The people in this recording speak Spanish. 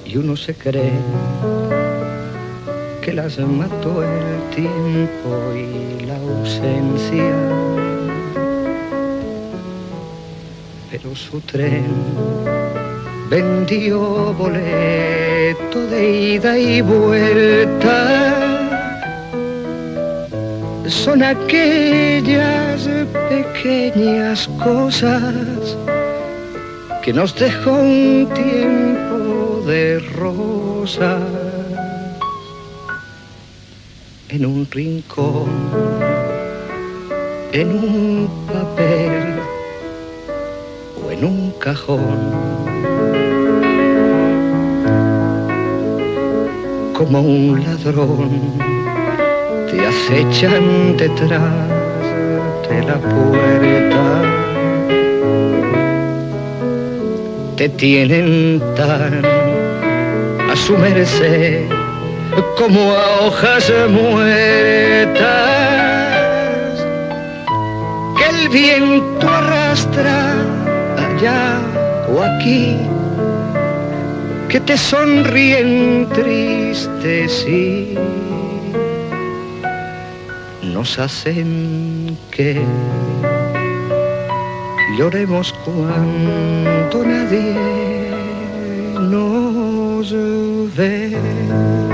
y uno se cree que las mató el tiempo y la ausencia, pero su tren vendió boleto de ida y vuelta. Son aquellas pequeñas cosas que nos dejó un tiempo de rosas en un rincón, en un papel o en un cajón. Como un ladrón te acechan detrás de la puerta, te tienen tan a su merced como a hojas muertas que el viento arrastra allá o aquí, que te sonríen tristes y nos hacen que lloremos cuando nadie nos ve.